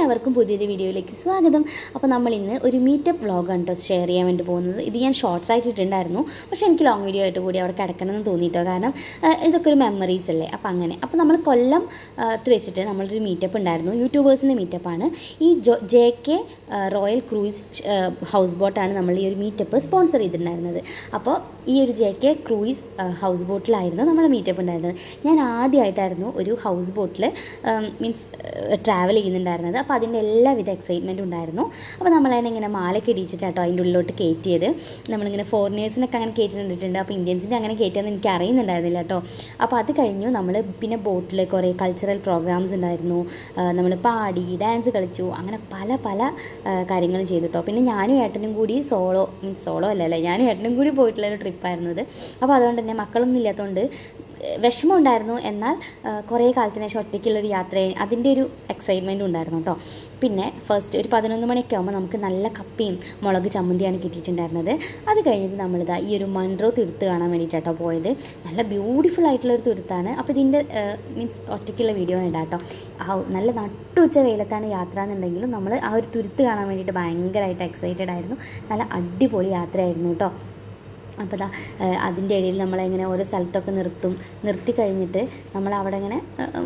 എല്ലാവർക്കും പുതിയൊരു വീഡിയോയിലേക്ക് സ്വാഗതം. അപ്പോൾ നമ്മൾ ഇന്ന് ഒരു മീറ്റപ്പ് വ്ളോഗാണ് കേട്ടോ ഷെയർ ചെയ്യാൻ വേണ്ടി പോകുന്നത്. ഇത് ഞാൻ ഷോർട്സ് ആയിട്ട് ഇട്ടിട്ടുണ്ടായിരുന്നു, പക്ഷേ എനിക്ക് ലോങ് വീഡിയോ ആയിട്ട് കൂടി അവിടെ കിടക്കണമെന്ന് തോന്നിയിട്ടോ. കാരണം ഇതൊക്കെ ഒരു മെമ്മറീസ് അല്ലേ. അപ്പോൾ നമ്മൾ കൊല്ലം വെച്ചിട്ട് നമ്മളൊരു മീറ്റപ്പ് ഉണ്ടായിരുന്നു. യൂട്യൂബേഴ്സിൻ്റെ മീറ്റപ്പാണ്. ഈ JK റോയൽ ക്രൂയിസ് ഹൗസ് ബോട്ടാണ് നമ്മൾ ഈ ഒരു മീറ്റപ്പ് സ്പോൺസർ ചെയ്തിട്ടുണ്ടായിരുന്നത്. അപ്പോൾ ഈ ഒരു JK ക്രൂയിസ് ഹൗസ് ബോട്ടിലായിരുന്നു നമ്മുടെ മീറ്റപ്പ് ഉണ്ടായിരുന്നത്. ഞാൻ ആദ്യമായിട്ടായിരുന്നു ഒരു ഹൗസ് ബോട്ടിൽ ട്രാവൽ ചെയ്യുന്നുണ്ടായിരുന്നത്. അപ്പോൾ അതിൻ്റെ എല്ലാവിധ എക്സൈറ്റ്മെൻറ്റും ഉണ്ടായിരുന്നു. അപ്പോൾ നമ്മളതിനെ ഇങ്ങനെ മാലയൊക്കെ ഇടിച്ചിട്ടാട്ടോ അതിൻ്റെ ഉള്ളിലോട്ട് കയറ്റിയത്. നമ്മളിങ്ങനെ ഫോറിനേഴ്സിനൊക്കെ അങ്ങനെ കയറ്റിട്ടുണ്ട്. അപ്പോൾ ഇന്ത്യൻസിൻ്റെ അങ്ങനെ കയറ്റിയെന്ന് എനിക്ക് അറിയുന്നുണ്ടായിരുന്നില്ല കേട്ടോ. അപ്പോൾ അത് കഴിഞ്ഞു നമ്മൾ പിന്നെ ബോട്ടിൽ കുറേ കൾച്ചറൽ പ്രോഗ്രാംസ് ഉണ്ടായിരുന്നു. നമ്മൾ പാടി ഡാൻസ് കളിച്ചു, അങ്ങനെ പല കാര്യങ്ങളും ചെയ്തു കേട്ടോ. പിന്നെ ഞാനും ഏട്ടനും കൂടി സോളോ അല്ലല്ലേ, ഞാനും ഏട്ടനും കൂടി പോയിട്ടുള്ളൊരു ട്രിപ്പായിരുന്നു ഇത്. അപ്പോൾ അതുകൊണ്ട് തന്നെ മക്കളൊന്നും ഇല്ലാത്തതുകൊണ്ട് വിഷമം ഉണ്ടായിരുന്നു. എന്നാൽ കുറേ കാലത്തിന് ശേഷം ഒറ്റയ്ക്കുള്ളൊരു യാത്ര, അതിൻ്റെ ഒരു എക്സൈറ്റ്മെൻറ്റും ഉണ്ടായിരുന്നു കേട്ടോ. പിന്നെ ഫസ്റ്റ് ഒരു 11 മണിയൊക്കെ ആകുമ്പോൾ നമുക്ക് നല്ല കപ്പയും മുളക് ചമ്മന്തിയാണ് കിട്ടിയിട്ടുണ്ടായിരുന്നത്. അത് കഴിഞ്ഞിട്ട് നമ്മളിതാ ഈ ഒരു മൺട്രോ തുരുത്ത് കാണാൻ വേണ്ടിയിട്ടാട്ടോ പോയത്. നല്ല ബ്യൂട്ടിഫുൾ ആയിട്ടുള്ളൊരു തുരുത്താണ്. അപ്പോൾ ഇതിൻ്റെ ഒറ്റയ്ക്കുള്ള വീഡിയോ വേണ്ട കേട്ടോ. നല്ല നട്ടുച്ച വെയിലത്താണ് യാത്ര എന്നുണ്ടെങ്കിലും നമ്മൾ ആ ഒരു തുരുത്ത് കാണാൻ വേണ്ടിയിട്ട് ഭയങ്കരമായിട്ട് എക്സൈറ്റഡ് ആയിരുന്നു. നല്ല അടിപൊളി യാത്രയായിരുന്നു കേട്ടോ. അപ്പോൾ അതിൻ്റെ ഇടയിൽ നമ്മളെങ്ങനെ ഓരോ സ്ഥലത്തൊക്കെ നിർത്തി കഴിഞ്ഞിട്ട് നമ്മൾ അവിടെ ഇങ്ങനെ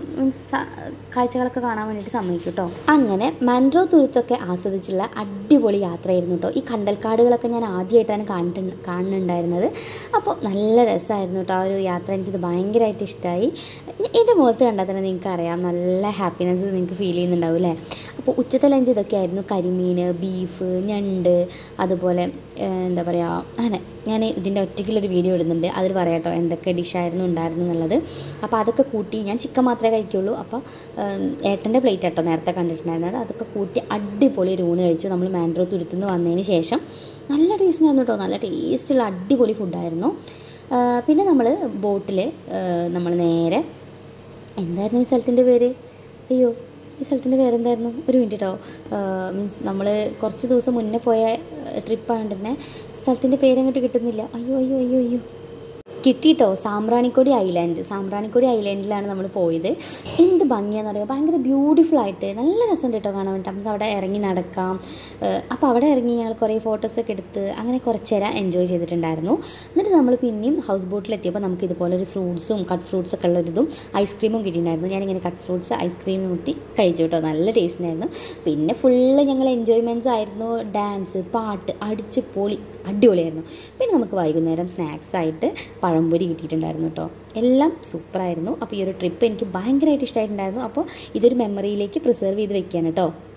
കാഴ്ചകളൊക്കെ കാണാൻ വേണ്ടിയിട്ട് സമ്മതിക്കും കേട്ടോ. അങ്ങനെ മൺട്രോ തുരുത്തൊക്കെ ആസ്വദിച്ചുള്ള അടിപൊളി യാത്രയായിരുന്നു കേട്ടോ. ഈ കണ്ടൽക്കാടുകളൊക്കെ ഞാൻ ആദ്യമായിട്ടാണ് കാണുന്നുണ്ടായിരുന്നത്. അപ്പോൾ നല്ല രസമായിരുന്നു കേട്ടോ ആ ഒരു യാത്ര. എനിക്കിത് ഭയങ്കരമായിട്ട് ഇഷ്ടമായി. എൻ്റെ മുഖത്ത് കണ്ടാൽ തന്നെ നിങ്ങൾക്ക് അറിയാം, നല്ല ഹാപ്പിനെസ് നിങ്ങൾക്ക് ഫീൽ ചെയ്യുന്നുണ്ടാവും അല്ലേ. അപ്പോൾ ഉച്ചത്തെ ലഞ്ച് ഇതൊക്കെ ആയിരുന്നു. കരിമീൻ, ബീഫ്, ഞണ്ട്, അതുപോലെ എന്താ പറയുക, അങ്ങനെ ഞാൻ ഇതിൻ്റെ ഒറ്റയ്ക്കുള്ളൊരു വീഡിയോ ഇടുന്നുണ്ട്. അതിൽ പറയാം കേട്ടോ എന്തൊക്കെ ഡിഷായിരുന്നു ഉണ്ടായിരുന്നു എന്നുള്ളത്. അപ്പോൾ അതൊക്കെ കൂട്ടി, ഞാൻ ചിക്കൻ മാത്രമേ കഴിക്കുള്ളൂ. അപ്പോൾ ഏട്ടൻ്റെ പ്ലേറ്റ് കേട്ടോ നേരത്തെ കണ്ടിട്ടുണ്ടായിരുന്നത്. അതൊക്കെ കൂട്ടി അടിപൊളി ഒരു ഊണ് കഴിച്ചു. നമ്മൾ മാൻഡ്രോ തുരുത്തുനിന്ന് വന്നതിന് ശേഷം നല്ല ടേസ്റ്റായിരുന്നു കേട്ടോ. നല്ല ടേസ്റ്റുള്ള അടിപൊളി ഫുഡായിരുന്നു. പിന്നെ നമ്മൾ ബോട്ടിൽ നമ്മൾ നേരെ, എന്തായിരുന്നു ഈ സ്ഥലത്തിൻ്റെ പേര്? അയ്യോ, ഈ സ്ഥലത്തിൻ്റെ പേരെന്തായിരുന്നു? ഒരു മിനിറ്റ് കേട്ടോ. നമ്മൾ കുറച്ച് ദിവസം മുന്നേ പോയ ട്രിപ്പായതുകൊണ്ട് തന്നെ സ്ഥലത്തിൻ്റെ പേരങ്ങോട്ട് കിട്ടുന്നില്ല. അയ്യോ കിട്ടിയിട്ടോ. സാമ്പ്രാണിക്കൊടി ഐലാൻഡിലാണ് നമ്മൾ പോയത്. എന്ത് ഭംഗിയാണെന്ന് പറയുക, ഭയങ്കര ബ്യൂട്ടിഫുള്ളായിട്ട് നല്ല രസമുണ്ട് കേട്ടോ കാണാൻ വേണ്ടി. നമുക്ക് അവിടെ ഇറങ്ങി നടക്കാം. അപ്പോൾ അവിടെ ഇറങ്ങി ഞങ്ങൾ കുറേ ഫോട്ടോസൊക്കെ എടുത്ത് അങ്ങനെ കുറച്ച് നേരം എൻജോയ് ചെയ്തിട്ടുണ്ടായിരുന്നു. എന്നിട്ട് നമ്മൾ പിന്നെയും ഹൗസ് ബോട്ടിലെത്തിയപ്പോൾ നമുക്ക് ഇതുപോലെ ഒരു ഫ്രൂട്ട്സും കട്ട് ഫ്രൂട്ട്സൊക്കെ ഉള്ളൊരിതും ഐസ്ക്രീമും കിട്ടിയിട്ടുണ്ടായിരുന്നു. ഞാനിങ്ങനെ കട്ട് ഫ്രൂട്ട്സ് ഐസ്ക്രീം ഊറ്റി കഴിച്ചു കേട്ടോ. നല്ല ടേസ്റ്റിനായിരുന്നു. പിന്നെ ഫുള്ള് ഞങ്ങൾ എൻജോയ്മെൻറ്റ്സ് ആയിരുന്നു. ഡാൻസ്, പാട്ട്, അടിച്ച് പൊളി, അടിപൊളിയായിരുന്നു. പിന്നെ നമുക്ക് വൈകുന്നേരം സ്നാക്സ് ആയിട്ട് പഴംപൊരി കിട്ടിയിട്ടുണ്ടായിരുന്നു കേട്ടോ. എല്ലാം സൂപ്പറായിരുന്നു. അപ്പോൾ ഈ ഒരു ട്രിപ്പ് എനിക്ക് ഭയങ്കരമായിട്ട് ഇഷ്ടമായിട്ടുണ്ടായിരുന്നു. അപ്പോൾ ഇതൊരു മെമ്മറിയിലേക്ക് പ്രിസർവ് ചെയ്ത് വെക്കുകയാണ് കേട്ടോ.